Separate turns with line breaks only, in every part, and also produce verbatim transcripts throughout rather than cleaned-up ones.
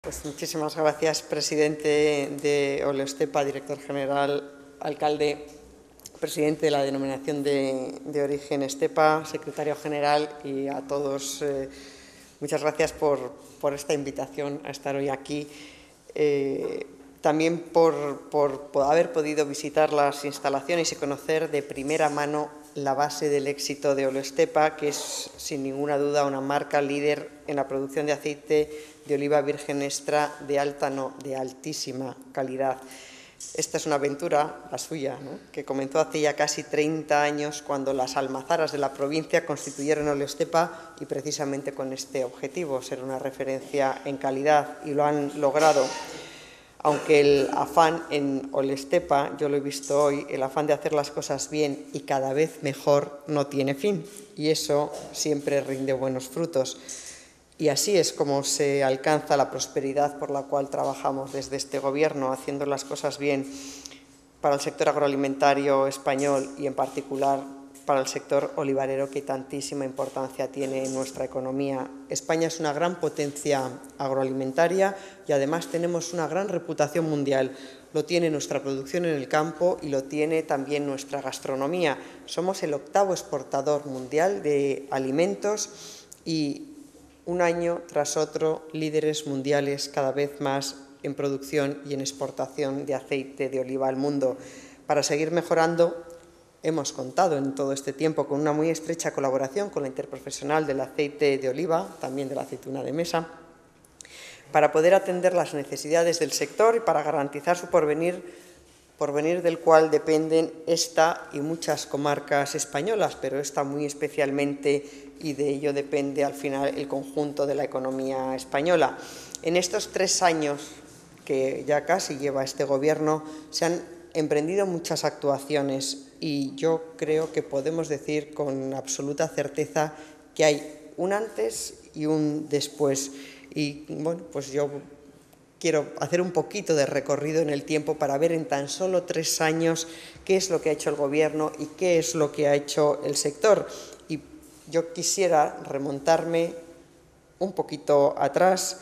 Pues muchísimas gracias, presidente de Oleostepa, director general, alcalde, presidente de la denominación de, de origen Estepa, secretario general, y a todos eh, muchas gracias por, por esta invitación a estar hoy aquí. Eh, también por, por, por haber podido visitar las instalaciones y conocer de primera mano la base del éxito de Oleostepa, que es sin ninguna duda una marca líder en la producción de aceite de oliva virgen extra de alta, no, de altísima calidad. Esta es una aventura, la suya, ¿no?, que comenzó hace ya casi treinta años, cuando las almazaras de la provincia constituyeron Oleostepa, y precisamente con este objetivo, ser una referencia en calidad, y lo han logrado. Aunque el afán en Oleostepa, yo lo he visto hoy, el afán de hacer las cosas bien y cada vez mejor no tiene fin, y eso siempre rinde buenos frutos. Y así es como se alcanza la prosperidad por la cual trabajamos desde este Gobierno, haciendo las cosas bien para el sector agroalimentario español y, en particular, para el sector olivarero, que tantísima importancia tiene en nuestra economía. España es una gran potencia agroalimentaria y, además, tenemos una gran reputación mundial. Lo tiene nuestra producción en el campo y lo tiene también nuestra gastronomía. Somos el octavo exportador mundial de alimentos y, un año tras otro, líderes mundiales cada vez más en producción y en exportación de aceite de oliva al mundo. Para seguir mejorando, hemos contado en todo este tiempo con una muy estrecha colaboración con la Interprofesional del Aceite de Oliva, también de la aceituna de mesa, para poder atender las necesidades del sector y para garantizar su porvenir, porvenir del cual dependen esta y muchas comarcas españolas, pero esta muy especialmente, y de ello depende al final el conjunto de la economía española. En estos tres años que ya casi lleva este Gobierno, se han emprendido muchas actuaciones y yo creo que podemos decir con absoluta certeza que hay un antes y un después. Y bueno, pues yo quiero hacer un poquito de recorrido en el tiempo para ver en tan solo tres años qué es lo que ha hecho el Gobierno y qué es lo que ha hecho el sector. Y yo quisiera remontarme un poquito atrás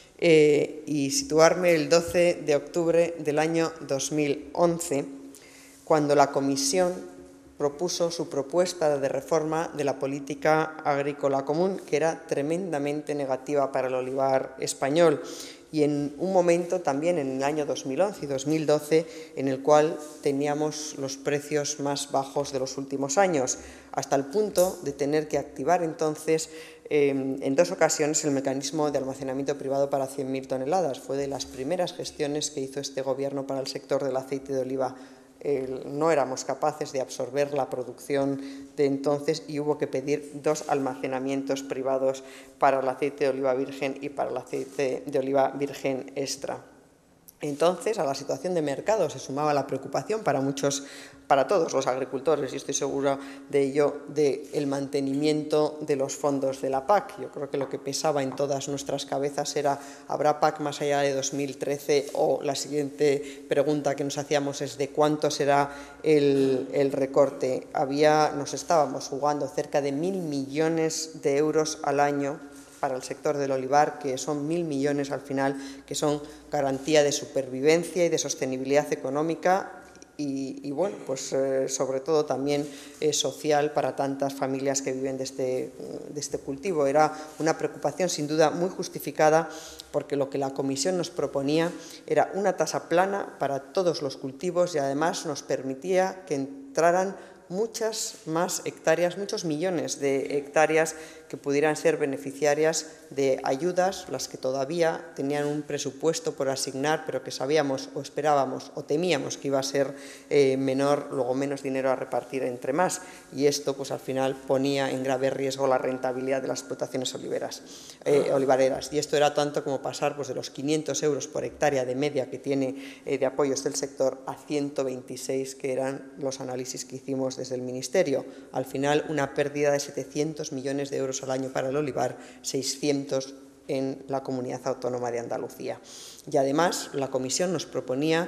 eh, y situarme el doce de octubre del año dos mil once, cuando la Comisión propuso su propuesta de reforma de la política agrícola común, que era tremendamente negativa para el olivar español, y en un momento también en el año dos mil once y dos mil doce en el cual teníamos los precios más bajos de los últimos años, hasta el punto de tener que activar entonces eh, en dos ocasiones el mecanismo de almacenamiento privado para cien mil toneladas. Fue de las primeras gestiones que hizo este Gobierno para el sector del aceite de oliva. Eh, no éramos capaces de absorber la producción de entonces y hubo que pedir dos almacenamientos privados para el aceite de oliva virgen y para el aceite de oliva virgen extra. Entonces, a la situación de mercado se sumaba la preocupación para muchos, para todos los agricultores, y estoy segura de ello, del mantenimiento de los fondos de la P A C. Yo creo que lo que pesaba en todas nuestras cabezas era: ¿habrá P A C más allá de dos mil trece? O la siguiente pregunta que nos hacíamos es: ¿de cuánto será el, el recorte? Había, nos estábamos jugando cerca de mil millones de euros al año para el sector del olivar, que son mil millones al final, que son garantía de supervivencia y de sostenibilidad económica y, y bueno, pues eh, sobre todo también eh, social para tantas familias que viven de este, de este cultivo. Era una preocupación sin duda muy justificada, porque lo que la Comisión nos proponía era una tasa plana para todos los cultivos y además nos permitía que entraran muchas más hectáreas, muchos millones de hectáreas que pudieran ser beneficiarias de ayudas, las que todavía tenían un presupuesto por asignar, pero que sabíamos o esperábamos o temíamos que iba a ser eh, menor, luego menos dinero a repartir entre más. Y esto, pues al final, ponía en grave riesgo la rentabilidad de las explotaciones oliveras, eh, olivareras. Y esto era tanto como pasar pues, de los quinientos euros por hectárea de media que tiene eh, de apoyos del sector a ciento veintiséis, que eran los análisis que hicimos desde el Ministerio. Al final, una pérdida de setecientos millones de euros al año para el olivar, seiscientos en la Comunidad Autónoma de Andalucía. Y además, la Comisión nos proponía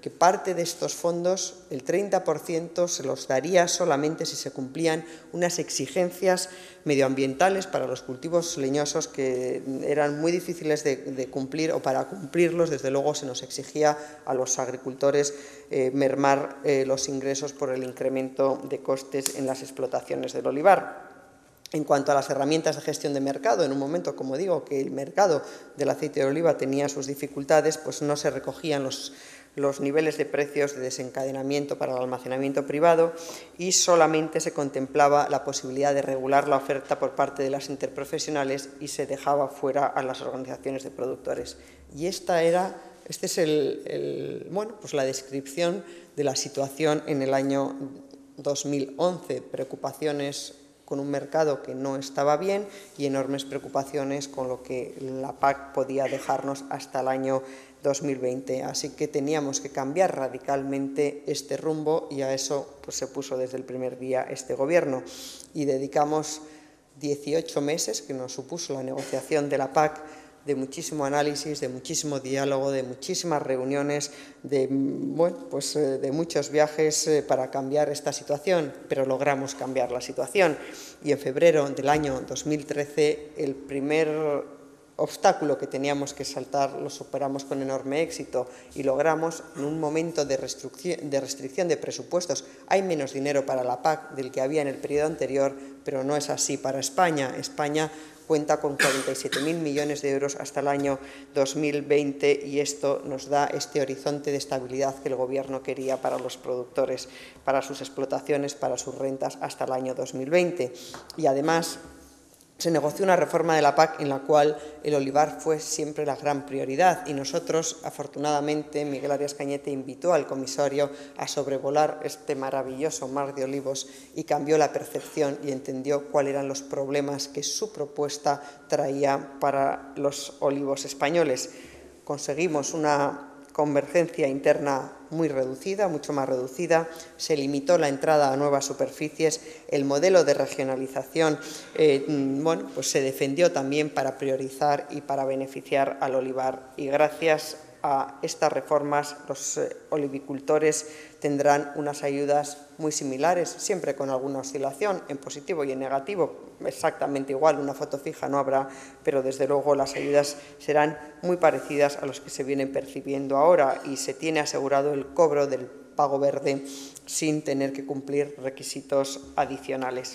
que parte de estos fondos, el treinta por ciento, se los daría solamente si se cumplían unas exigencias medioambientales para los cultivos leñosos que eran muy difíciles de, de cumplir, o para cumplirlos, desde luego, se nos exigía a los agricultores eh, mermar eh, los ingresos por el incremento de costes en las explotaciones del olivar. En cuanto a las herramientas de gestión de mercado, en un momento, como digo, que el mercado del aceite de oliva tenía sus dificultades, pues no se recogían los, los niveles de precios de desencadenamiento para el almacenamiento privado y solamente se contemplaba la posibilidad de regular la oferta por parte de las interprofesionales y se dejaba fuera a las organizaciones de productores. Y esta era, este es el, el, bueno, pues la descripción de la situación en el año dos mil once, preocupaciones con un mercado que no estaba bien y enormes preocupaciones con lo que la P A C podía dejarnos hasta el año dos mil veinte. Así que teníamos que cambiar radicalmente este rumbo y a eso pues, se puso desde el primer día este Gobierno. Y dedicamos dieciocho meses, que nos supuso la negociación de la P A C, de muchísimo análisis, de muchísimo diálogo, de muchísimas reuniones, de, bueno, pues, de muchos viajes para cambiar esta situación, pero logramos cambiar la situación. Y en febrero del año dos mil trece, el primer obstáculo que teníamos que saltar lo superamos con enorme éxito y logramos, en un momento de restricción, de restricción de presupuestos, hay menos dinero para la P A C del que había en el periodo anterior, pero no es así para España. España cuenta con cuarenta y siete mil millones de euros hasta el año dos mil veinte y esto nos da este horizonte de estabilidad que el Gobierno quería para los productores, para sus explotaciones, para sus rentas hasta el año dos mil veinte. Y además se negoció una reforma de la P A C en la cual el olivar fue siempre la gran prioridad y nosotros, afortunadamente, Miguel Arias Cañete invitó al comisario a sobrevolar este maravilloso mar de olivos y cambió la percepción y entendió cuáles eran los problemas que su propuesta traía para los olivos españoles. Conseguimos una convergencia interna muy reducida, mucho más reducida, se limitó la entrada a nuevas superficies, el modelo de regionalización eh, bueno, pues se defendió también para priorizar y para beneficiar al olivar y gracias a estas reformas los eh, olivicultores tendrán unas ayudas muy similares, siempre con alguna oscilación en positivo y en negativo, exactamente igual, una foto fija no habrá, pero desde luego las ayudas serán muy parecidas a los que se vienen percibiendo ahora y se tiene asegurado el cobro del pago verde sin tener que cumplir requisitos adicionales.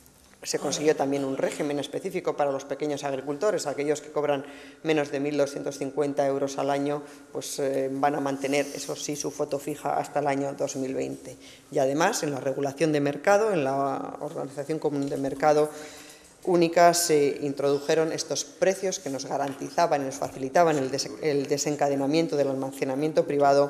Se consiguió también un régimen específico para los pequeños agricultores, aquellos que cobran menos de mil doscientos cincuenta euros al año, pues eh, van a mantener, eso sí, su foto fija hasta el año dos mil veinte. Y además, en la regulación de mercado, en la Organización Común de Mercado Única, se introdujeron estos precios que nos garantizaban y nos facilitaban el, des el desencadenamiento del almacenamiento privado,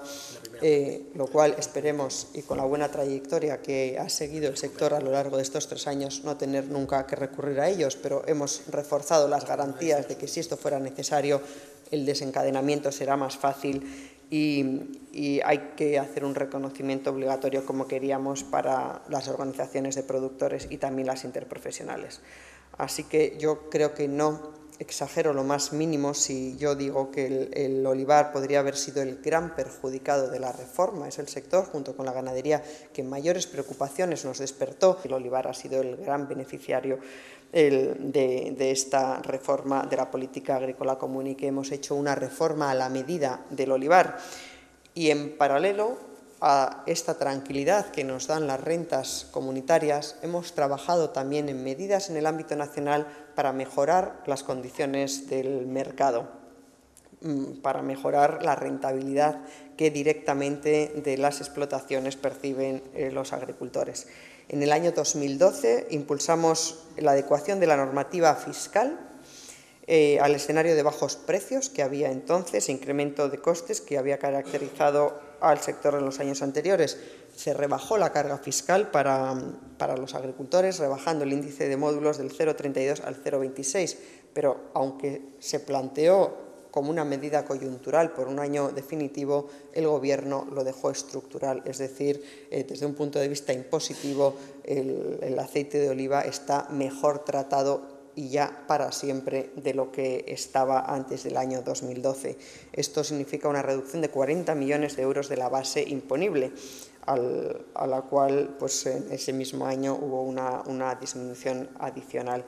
eh, lo cual esperemos, y con la buena trayectoria que ha seguido el sector a lo largo de estos tres años, no tener nunca que recurrir a ellos, pero hemos reforzado las garantías de que si esto fuera necesario, el desencadenamiento será más fácil y, y hay que hacer un reconocimiento obligatorio como queríamos para las organizaciones de productores y también las interprofesionales. Así que yo creo que no exagero lo más mínimo si yo digo que el, el olivar podría haber sido el gran perjudicado de la reforma. Es el sector, junto con la ganadería, que mayores preocupaciones nos despertó. El olivar ha sido el gran beneficiario el, de, de esta reforma de la política agrícola común y que hemos hecho una reforma a la medida del olivar. Y en paralelo a esta tranquilidad que nos dan las rentas comunitarias, hemos trabajado también en medidas en el ámbito nacional para mejorar las condiciones del mercado, para mejorar la rentabilidad que directamente de las explotaciones perciben eh, los agricultores. En el año dos mil doce impulsamos la adecuación de la normativa fiscal eh, al escenario de bajos precios que había entonces, incremento de costes que había caracterizado al sector en los años anteriores. Se rebajó la carga fiscal para, para los agricultores, rebajando el índice de módulos del cero coma treinta y dos al cero coma veintiséis, pero aunque se planteó como una medida coyuntural por un año definitivo, el Gobierno lo dejó estructural, es decir, eh, desde un punto de vista impositivo, el, el aceite de oliva está mejor tratado y ya para siempre de lo que estaba antes del año dos mil doce. Esto significa una reducción de cuarenta millones de euros de la base imponible, al, a la cual pues, en ese mismo año hubo una, una disminución adicional.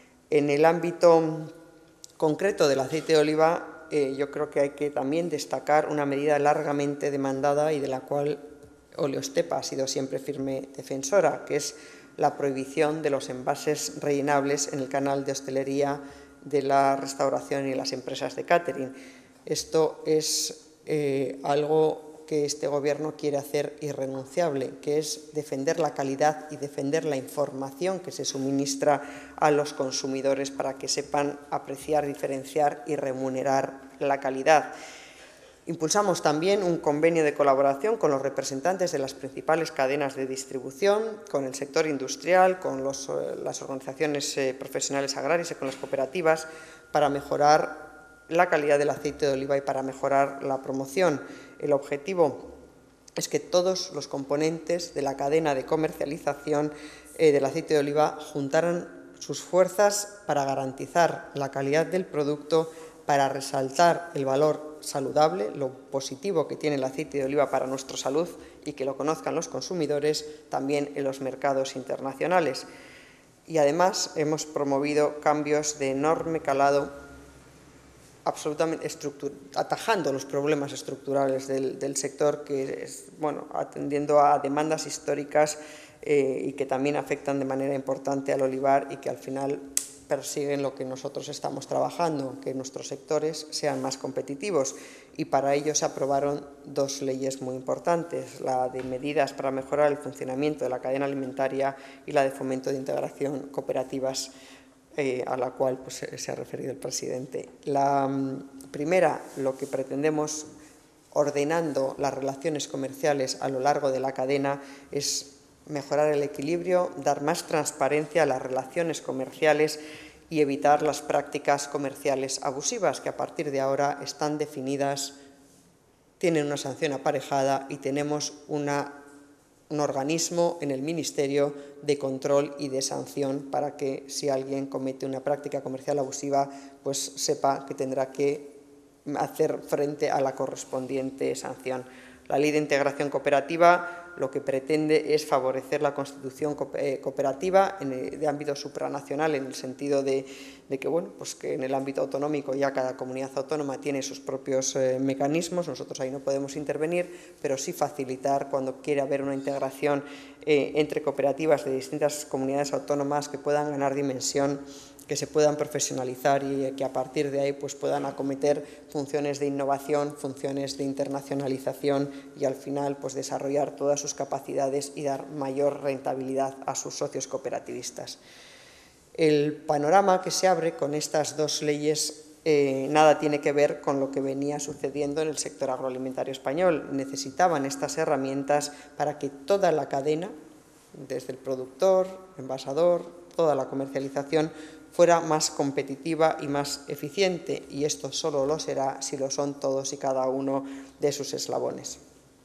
En el ámbito concreto del aceite de oliva, eh, yo creo que hay que también destacar una medida largamente demandada y de la cual Oleostepa ha sido siempre firme defensora, que es la prohibición de los envases rellenables en el canal de hostelería, de la restauración y las empresas de catering. Esto es eh, algo que este Gobierno quiere hacer irrenunciable, que es defender la calidad y defender la información que se suministra a los consumidores para que sepan apreciar, diferenciar y remunerar la calidad. Impulsamos también un convenio de colaboración con los representantes de las principales cadenas de distribución, con el sector industrial, con los, las organizaciones eh, profesionales agrarias y con las cooperativas para mejorar la calidad del aceite de oliva y para mejorar la promoción. El objetivo es que todos los componentes de la cadena de comercialización eh, del aceite de oliva juntaran sus fuerzas para garantizar la calidad del producto, para resaltar el valor saludable, lo positivo que tiene el aceite de oliva para nuestra salud y que lo conozcan los consumidores también en los mercados internacionales. Y además hemos promovido cambios de enorme calado, absolutamente atajando los problemas estructurales del, del sector, que es, bueno, atendiendo a demandas históricas eh, y que también afectan de manera importante al olivar y que al final persiguen lo que nosotros estamos trabajando, que nuestros sectores sean más competitivos. Y para ello se aprobaron dos leyes muy importantes, la de medidas para mejorar el funcionamiento de la cadena alimentaria y la de fomento de integración cooperativas, eh, a la cual pues, se ha referido el presidente. La um, primera, lo que pretendemos, ordenando las relaciones comerciales a lo largo de la cadena, es mejorar el equilibrio, dar más transparencia a las relaciones comerciales y evitar las prácticas comerciales abusivas que a partir de ahora están definidas, tienen una sanción aparejada y tenemos una, un organismo en el Ministerio de control y de sanción para que si alguien comete una práctica comercial abusiva, pues sepa que tendrá que hacer frente a la correspondiente sanción. La Ley de Integración Cooperativa lo que pretende es favorecer la constitución cooperativa en el, de ámbito supranacional, en el sentido de, de que, bueno, pues que en el ámbito autonómico ya cada comunidad autónoma tiene sus propios eh, mecanismos, nosotros ahí no podemos intervenir, pero sí facilitar cuando quiere haber una integración eh, entre cooperativas de distintas comunidades autónomas que puedan ganar dimensión, que se puedan profesionalizar y que a partir de ahí pues, puedan acometer funciones de innovación, funciones de internacionalización y al final pues, desarrollar todas sus capacidades y dar mayor rentabilidad a sus socios cooperativistas. El panorama que se abre con estas dos leyes eh, nada tiene que ver con lo que venía sucediendo en el sector agroalimentario español. Necesitaban estas herramientas para que toda la cadena, desde el productor, envasador, toda la comercialización, fuera más competitiva y más eficiente, y esto solo lo será si lo son todos y cada uno de sus eslabones.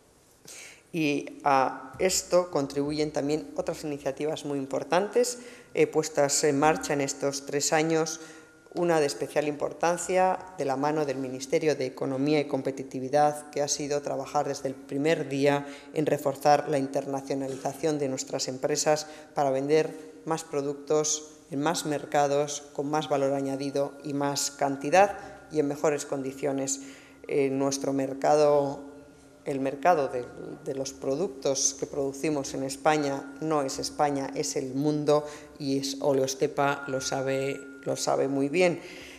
Y a esto contribuyen también otras iniciativas muy importantes eh, puestas en marcha en estos tres años, una de especial importancia de la mano del Ministerio de Economía y Competitividad, que ha sido trabajar desde el primer día en reforzar la internacionalización de nuestras empresas para vender más productos en más mercados, con más valor añadido y más cantidad y en mejores condiciones. En nuestro mercado, el mercado de, de los productos que producimos en España no es España, es el mundo, y es Oleostepa lo sabe, lo sabe muy bien.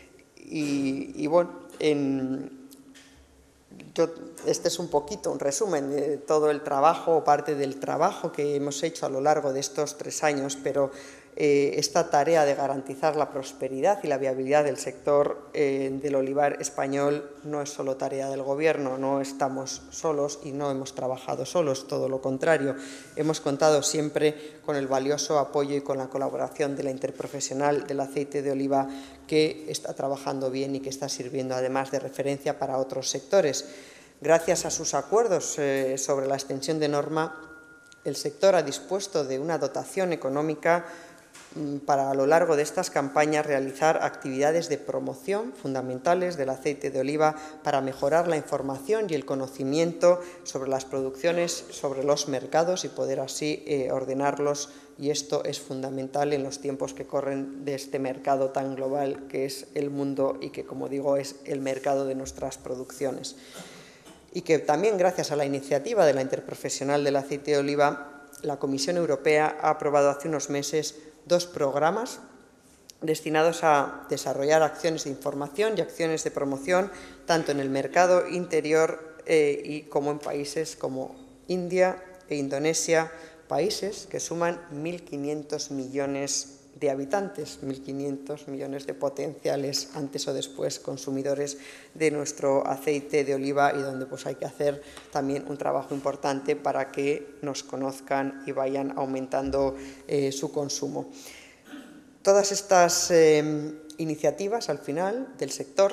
Y, y bueno, en, yo, este es un poquito un resumen de todo el trabajo, o parte del trabajo que hemos hecho a lo largo de estos tres años, pero eh, esta tarea de garantizar la prosperidad y la viabilidad del sector eh, del olivar español no es solo tarea del Gobierno, no estamos solos y no hemos trabajado solos, todo lo contrario. Hemos contado siempre con el valioso apoyo y con la colaboración de la Interprofesional del Aceite de Oliva, que está trabajando bien y que está sirviendo además de referencia para otros sectores. Gracias a sus acuerdos eh, sobre la extensión de norma, el sector ha dispuesto de una dotación económica para a lo largo de estas campañas realizar actividades de promoción fundamentales del aceite de oliva para mejorar la información y el conocimiento sobre las producciones, sobre los mercados y poder así eh, ordenarlos, y esto es fundamental en los tiempos que corren de este mercado tan global que es el mundo y que, como digo, es el mercado de nuestras producciones. Y que también, gracias a la iniciativa de la Interprofesional del Aceite de Oliva, la Comisión Europea ha aprobado hace unos meses dos programas destinados a desarrollar acciones de información y acciones de promoción tanto en el mercado interior eh, y como en países como India e Indonesia, países que suman mil quinientos millones de habitantes, mil quinientos millones de potenciales antes o después consumidores de nuestro aceite de oliva, y donde pues hay que hacer también un trabajo importante para que nos conozcan y vayan aumentando eh, su consumo. Todas estas eh, iniciativas, al final, del sector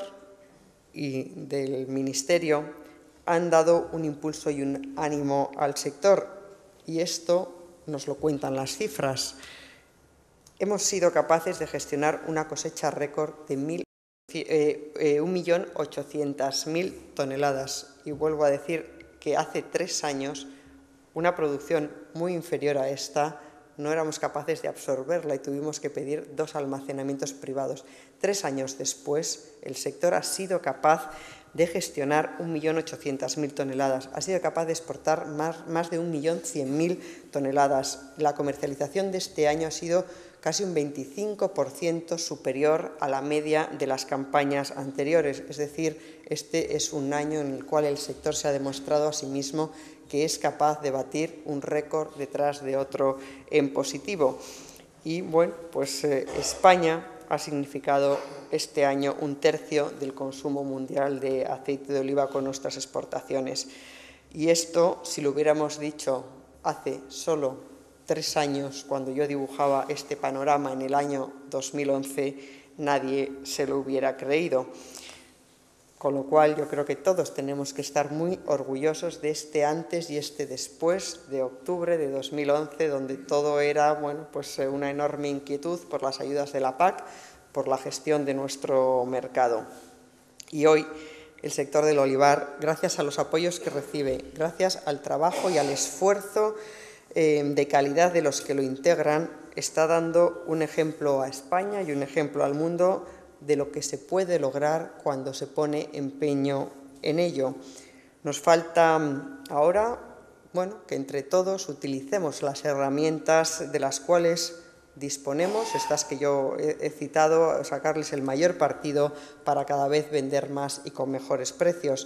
y del Ministerio, han dado un impulso y un ánimo al sector, y esto nos lo cuentan las cifras. Hemos sido capaces de gestionar una cosecha récord de eh, eh, un millón ochocientas mil toneladas, y vuelvo a decir que hace tres años una producción muy inferior a esta no éramos capaces de absorberla y tuvimos que pedir dos almacenamientos privados. Tres años después, el sector ha sido capaz de gestionar un millón ochocientas mil toneladas, ha sido capaz de exportar más, más de un millón cien mil toneladas. La comercialización de este año ha sido casi un veinticinco por ciento superior a la media de las campañas anteriores. Es decir, este es un año en el cual el sector se ha demostrado a sí mismo que es capaz de batir un récord detrás de otro en positivo. Y bueno, pues eh, España ha significado este año un tercio del consumo mundial de aceite de oliva con nuestras exportaciones. Y esto, si lo hubiéramos dicho hace solo tres años, cuando yo dibujaba este panorama en el año dos mil once, nadie se lo hubiera creído. Con lo cual, yo creo que todos tenemos que estar muy orgullosos de este antes y este después de octubre de dos mil once, donde todo era, bueno, pues una enorme inquietud por las ayudas de la P A C, por la gestión de nuestro mercado. Y hoy el sector del olivar, gracias a los apoyos que recibe, gracias al trabajo y al esfuerzo eh, de calidad de los que lo integran, está dando un ejemplo a España y un ejemplo al mundo de lo que se puede lograr cuando se pone empeño en ello. Nos falta ahora, bueno, que entre todos utilicemos las herramientas de las cuales disponemos, estas que yo he citado, sacarles el mayor partido para cada vez vender más y con mejores precios.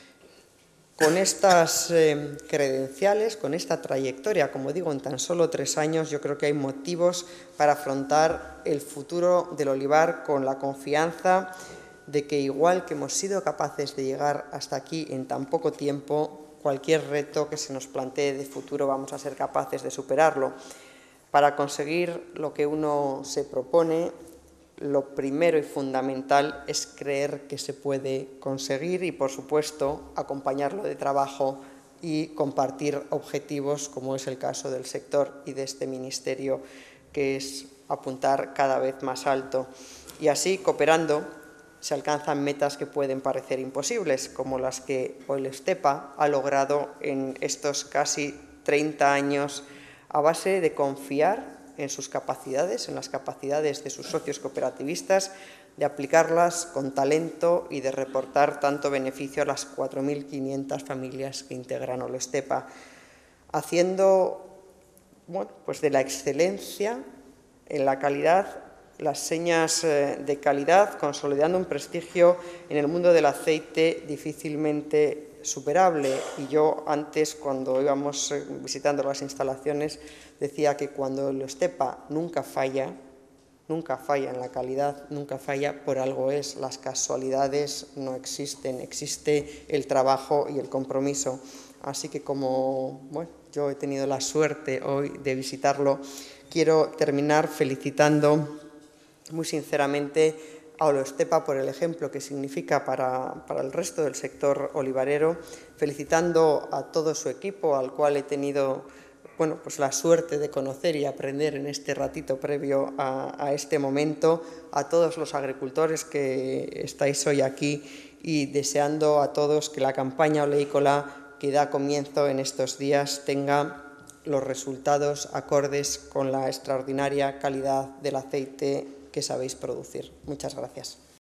Con estas eh, credenciales, con esta trayectoria, como digo, en tan solo tres años, yo creo que hay motivos para afrontar el futuro del olivar con la confianza de que, igual que hemos sido capaces de llegar hasta aquí en tan poco tiempo, cualquier reto que se nos plantee de futuro vamos a ser capaces de superarlo. Para conseguir lo que uno se propone, lo primero y fundamental es creer que se puede conseguir y, por supuesto, acompañarlo de trabajo y compartir objetivos, como es el caso del sector y de este Ministerio, que es apuntar cada vez más alto. Y así, cooperando, se alcanzan metas que pueden parecer imposibles, como las que Oilestepa ha logrado en estos casi treinta años a base de confiar en sus capacidades, en las capacidades de sus socios cooperativistas, de aplicarlas con talento y de reportar tanto beneficio a las cuatro mil quinientas familias que integran Oilestepa, haciendo, bueno, pues de la excelencia en la calidad las señas de calidad, consolidando un prestigio en el mundo del aceite difícilmente superable. Y yo antes, cuando íbamos visitando las instalaciones, decía que cuando Oilestepa nunca falla, nunca falla en la calidad, nunca falla, por algo es. Las casualidades no existen, existe el trabajo y el compromiso. Así que, como bueno, yo he tenido la suerte hoy de visitarlo, quiero terminar felicitando muy sinceramente a Oilestepa por el ejemplo que significa para, para el resto del sector olivarero, felicitando a todo su equipo, al cual he tenido bueno, pues la suerte de conocer y aprender en este ratito previo a, a este momento, a todos los agricultores que estáis hoy aquí y deseando a todos que la campaña oleícola que da comienzo en estos días tenga los resultados acordes con la extraordinaria calidad del aceite que sabéis producir. Muchas gracias.